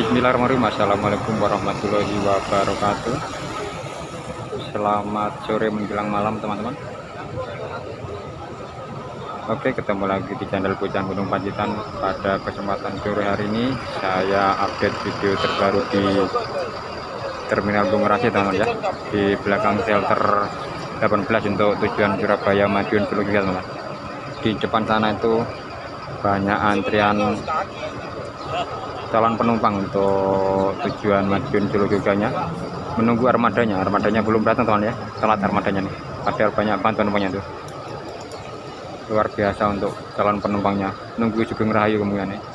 Bismillahirrahmanirrahim. Assalamualaikum warahmatullahi wabarakatuh. Selamat sore menjelang malam teman-teman. Oke, ketemu lagi di channel Bujang Gunung Pacitan. Pada kesempatan sore hari ini saya update video terbaru di Terminal Bungur Aceh teman-teman ya, di belakang shelter 18 untuk tujuan Surabaya Madiun Solo Jogja teman-teman. Di depan sana itu banyak antrian calon penumpang untuk tujuan Madiun Solo Jogjanya, menunggu armadanya belum datang teman ya, telat armadanya nih, padahal banyak banget penumpangnya tuh, luar biasa untuk calon penumpangnya, nunggu Sugeng Rahayu kemudian nih.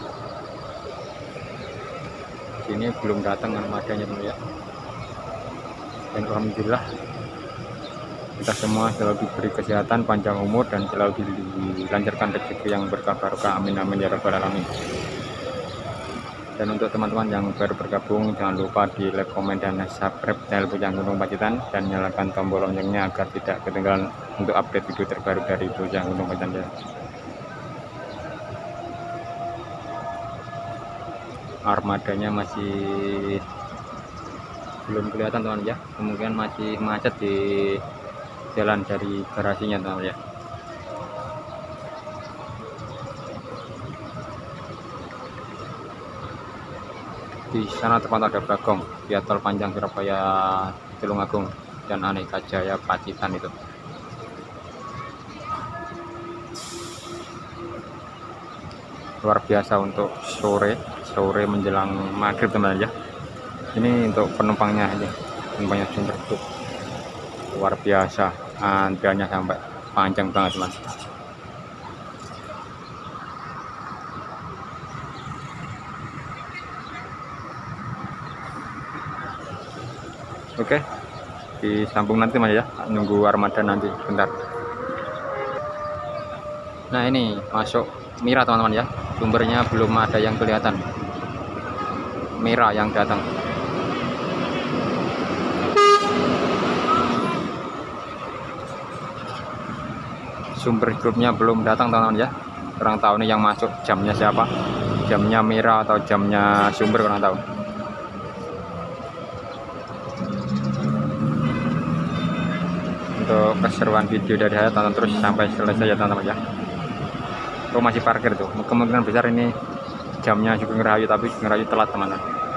Sini belum datang armadanya teman ya, dan alhamdulillah kita semua selalu diberi kesehatan, panjang umur, dan selalu dilancarkan rezeki yang berkah barokah, amin amin ya rabbal alamin. Dan untuk teman-teman yang baru bergabung, jangan lupa di like, komen, dan subscribe channel Bujang Gunung Pacitan, dan nyalakan tombol loncengnya agar tidak ketinggalan untuk update video terbaru dari Bujang Gunung Pacitan. Armadanya masih belum kelihatan teman ya, kemungkinan masih macet di jalan dari garasinya teman ya. Di sana tempat ada Bagong, di tol panjang Surabaya Tulungagung dan Aneka Jaya Pacitan itu. Luar biasa untuk sore menjelang maghrib teman ya. Ini untuk penumpangnya ini, penumpangnya sumber tuh luar biasa, antriannya sampai panjang banget teman. Oke, disambung nanti mas ya, nunggu armada nanti bentar. Nah ini masuk Mira teman-teman ya, sumbernya belum ada yang kelihatan, Mira yang datang. Sumber grupnya belum datang teman-teman ya, kurang tahu nih yang masuk jamnya siapa, jamnya Mira atau jamnya sumber kurang tahu. Untuk keseruan video dari saya, tonton terus sampai selesai ya teman-teman ya. Oh masih parkir tuh, kemungkinan besar ini jamnya Sugeng Rahayu, tapi Sugeng Rahayu telat teman-teman.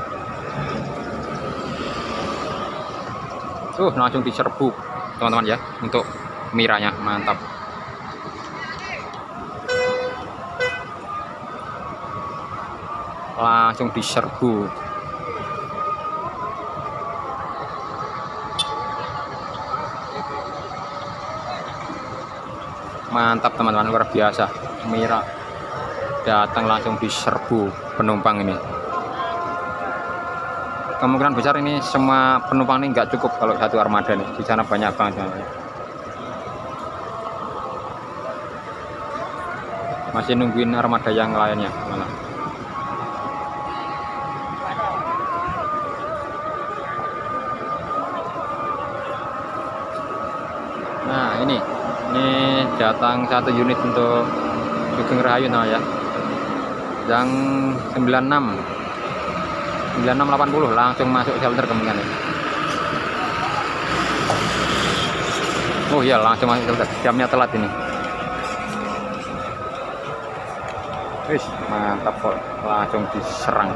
Langsung diserbu teman-teman ya, untuk Miranya mantap. Langsung diserbu. Mantap teman-teman, luar biasa. Mira datang langsung diserbu penumpang ini. Kemungkinan besar ini semua penumpang ini nggak cukup kalau satu armada nih, di sana banyak banget teman-teman. Masih nungguin armada yang lainnya teman-teman. Nah ini datang satu unit untuk Sugeng Rahayu nah ya, yang 9680 langsung masuk shelter kemungkinan ya. Oh iya, langsung masuk shelter, jamnya telat ini. Wis mantap kok, langsung diserang.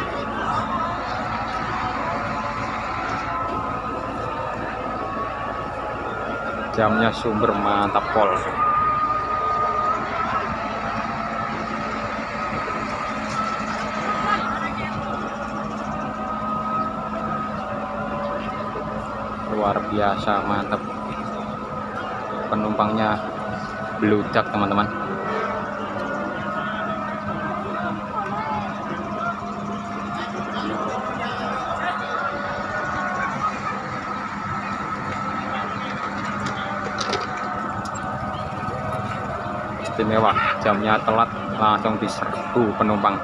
Jamnya sumber mantap pol. Luar biasa mantap, penumpangnya beludak teman-teman. Istimewa, jamnya telat langsung diserbu penumpang.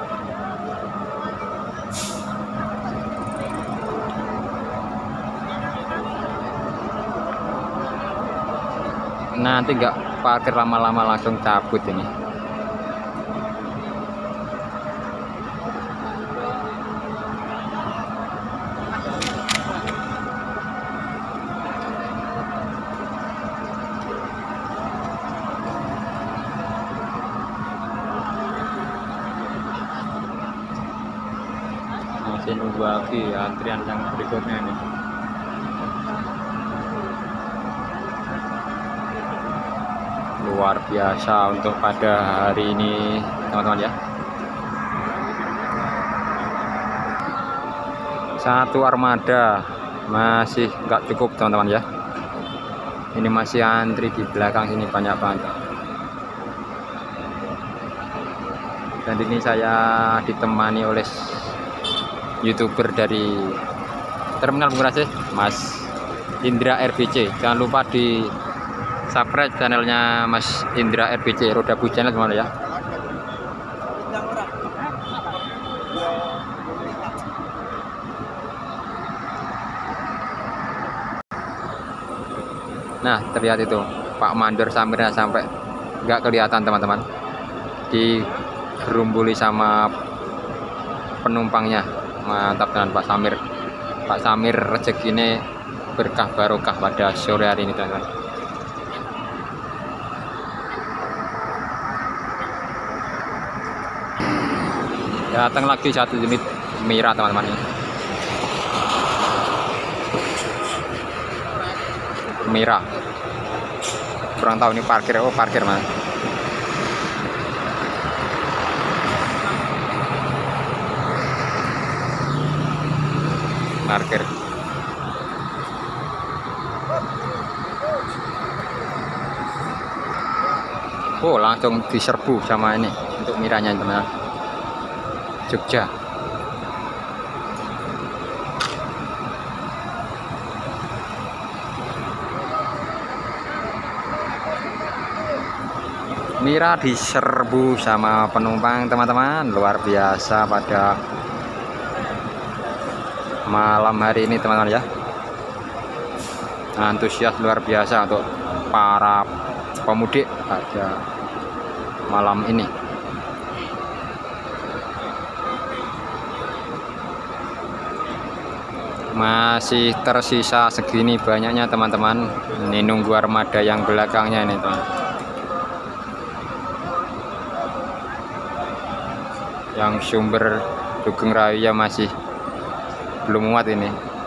Nanti nggak parkir lama-lama langsung cabut ini. masih nunggu lagi antrian yang berikutnya ini. Luar biasa untuk pada hari ini teman-teman ya. Satu armada masih nggak cukup teman-teman ya. Ini masih antri di belakang sini banyak banget. Dan ini saya ditemani oleh YouTuber dari Terminal Bung Rasih, Mas Indra RBC. Jangan lupa di subscribe channelnya Mas Indra RBC, Roda Bu Channel teman-teman ya. Nah, terlihat itu Pak Mandor Samirnya sampai nggak kelihatan teman-teman, digerumbuli sama penumpangnya. Mantap dengan Pak Samir. Pak Samir rezeki ini berkah barokah pada sore hari ini teman-teman. Datang lagi satu unit Mira teman-teman ini. Mira, kurang tahu ini parkir. Oh, parkir mas. Parkir. Oh, langsung diserbu sama ini untuk Miranya teman-teman. Jogja. Mira diserbu sama penumpang teman-teman, luar biasa pada malam hari ini teman-teman ya. Antusias luar biasa untuk para pemudik pada malam ini. Masih tersisa segini banyaknya teman-teman. Ini nunggu armada yang belakangnya ini teman. Yang sumber Sugeng Rayu masih belum muat ini.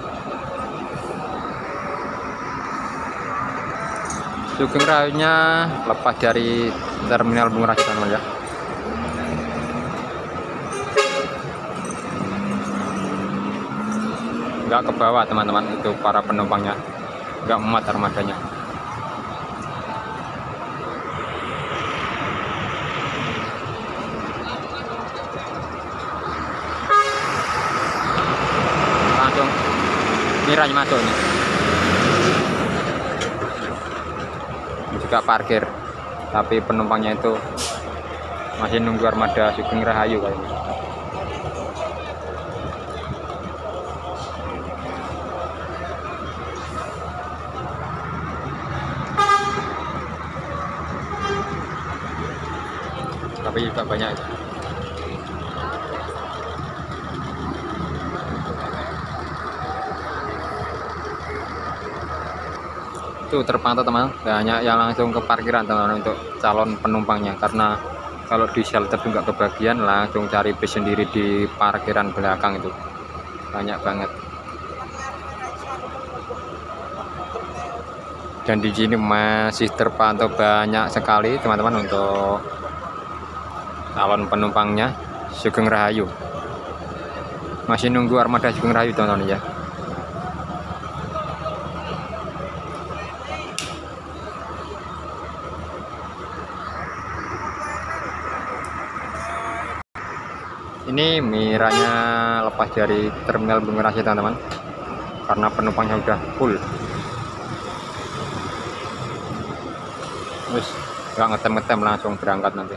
Sugeng Rayunya lepas dari Terminal Bung Rasih teman-teman ya. Nggak ke bawah teman-teman, itu para penumpangnya nggak muat armadanya. Langsung Miranya masuk ini. Juga parkir, tapi penumpangnya itu masih nunggu armada Sugeng Rahayu kayaknya. Tapi juga banyak itu. Itu terpantau teman, banyak yang langsung ke parkiran teman-teman untuk calon penumpangnya, karena kalau di shelter itu nggak kebagian, langsung cari bis sendiri di parkiran belakang itu banyak banget. Dan di sini masih terpantau banyak sekali teman-teman untuk calon penumpangnya Sugeng Rahayu. Masih nunggu armada Sugeng Rahayu teman-teman ya. Ini Miranya lepas dari Terminal Bung Rasih teman-teman, karena penumpangnya udah full. Wis nggak ngetem-ngetem, langsung berangkat nanti.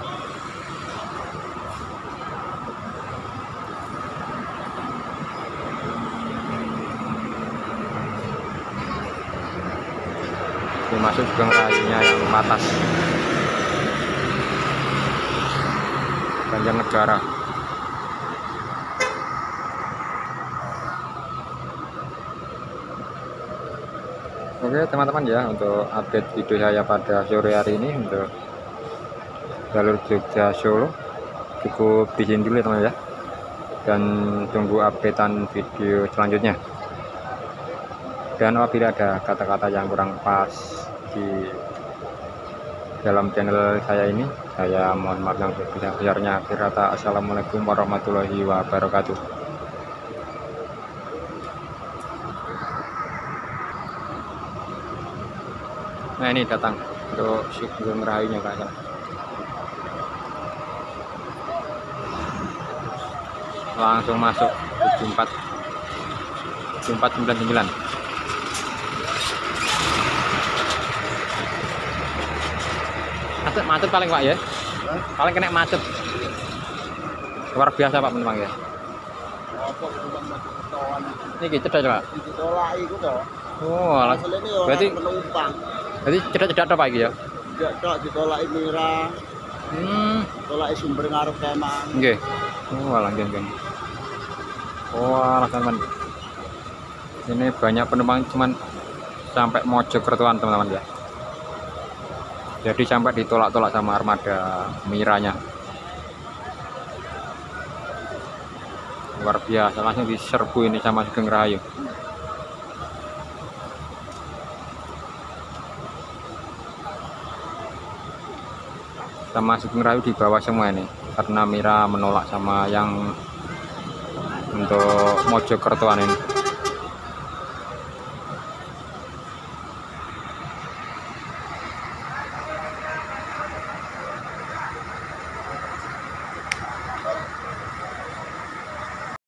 Ini masuk Sugeng Rayunya yang atas Banjarnegara. Oke teman-teman ya, untuk update video saya pada sore hari ini untuk jalur Jogja Solo cukup di sini dulu ya teman-teman ya. dan tunggu updatean video selanjutnya. Dan apabila ada kata-kata yang kurang pas di dalam channel saya ini, saya mohon maaf yang sebesar-besarnya. Akhir kata, assalamualaikum warahmatullahi wabarakatuh. Nah, ini datang untuk Sugeng Rahayunya kayaknya. Langsung masuk 7499. Macet paling Pak ya? Paling kena macet. Luar biasa Pak penumpang ya. Ini cedak Pak. Oh, berarti cedak apa iki ya? Cedak ditolaki Mira. Tolaki sumber ngarep Kemang. Nggih. Oh, alah nggih. Oh, alah teman. Ini banyak penumpang cuman sampai Mojokertoan teman-teman ya. Jadi sampai ditolak-tolak sama armada Miranya. Luar biasa, langsung diserbu ini sama Sugeng Rahayu. Sama Sugeng Rahayu di bawah semua ini, karena Mira menolak sama yang untuk Mojokertoan ini.